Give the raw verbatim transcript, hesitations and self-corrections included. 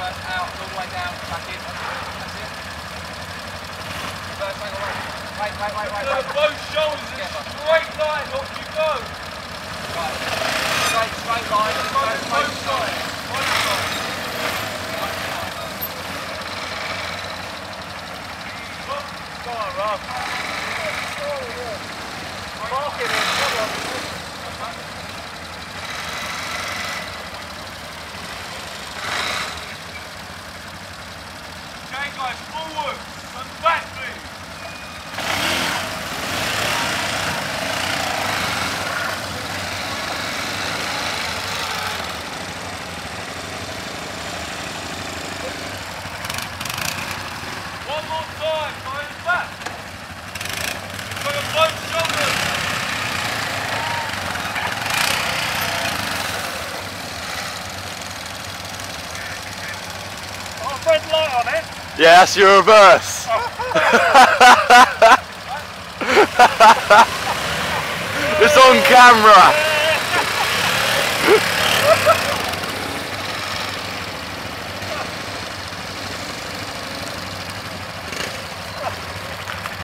Reverse out, all the way down, back in. That's it. Reverse leg away. Wait, wait, wait, wait, wait. Both shoulders in a straight line, off you go. Right. Straight, straight line. Both, both sides. Both sides. Go on, Rob. Mark it in, come on. Okay guys, forward and back please. One more time, going back. Got a both shoulders. Oh, red light on it. Yeah, that's your reverse. It's on camera.